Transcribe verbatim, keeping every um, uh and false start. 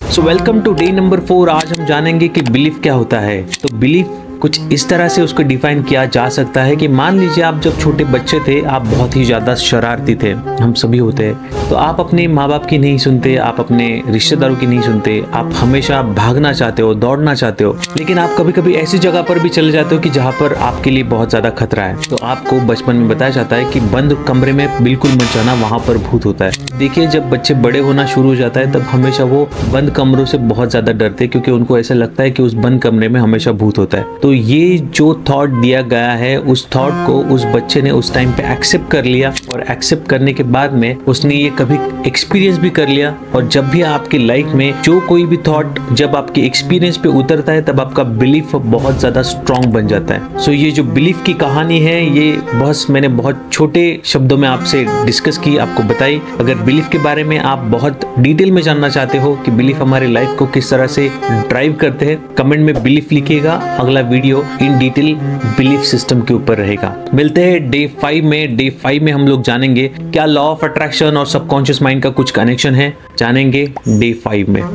So welcome to day number four. आज हम जानेंगे कि बिलीफ क्या होता है। तो बिलीफ कुछ इस तरह से उसको डिफाइन किया जा सकता है कि मान लीजिए आप जब छोटे बच्चे थे, आप बहुत ही ज़्यादा शरारती थे, हम सभी होते हैं। तो आप अपने माँ बाप की नहीं सुनते, आप अपने रिश्तेदारों की नहीं सुनते, आप हमेशा भागना चाहते हो, दौड़ना चाहते हो। लेकिन आप कभी कभी ऐसी जगह पर भी चले जाते हो कि जहाँ पर आपके लिए बहुत ज़्यादा खतरा है। तो आपको बचपन में बताया जाता है कि बंद कमरे में बिल्कुल मत जाना, वहाँ पर भूत होता है। देखिए, जब बच्चे बड़े होना शुरू हो जाता है तब हमेशा वो बंद कमरों से बहुत ज़्यादा डरते हैं, क्योंकि उनको ऐसा लगता है कि उस बंद कमरे में हमेशा भूत होता है। तो ये जो थॉट दिया गया है, उस थॉट को उस बच्चे ने उस टाइम पे एक्सेप्ट कर लिया, और एक्सेप्ट करने के बाद में उसने ये कभी एक्सपीरियंस भी कर लिया। और जब भी आपकी लाइफ में जो कोई भी थॉट जब आपके एक्सपीरियंस पे उतरता है, तब आपका बिलीफ बहुत ज्यादा स्ट्रांग बन जाता है। सो so, ये जो बिलीफ की कहानी है, ये बस मैंने बहुत छोटे शब्दों में आपसे डिस्कस की, आपको बताई। अगर बिलीफ के बारे में आप बहुत डिटेल में जानना चाहते हो कि बिलीफ हमारी लाइफ को किस तरह से ड्राइव करते हैं, कमेंट में बिलीफ लिखिएगा। अगला video in detail belief system के ऊपर रहेगा। मिलते हैं डे फाइव में। डे फाइव में हम लोग जानेंगे क्या लॉ ऑफ अट्रैक्शन और सबकॉन्शियस माइंड का कुछ कनेक्शन है, जानेंगे डे फाइव में।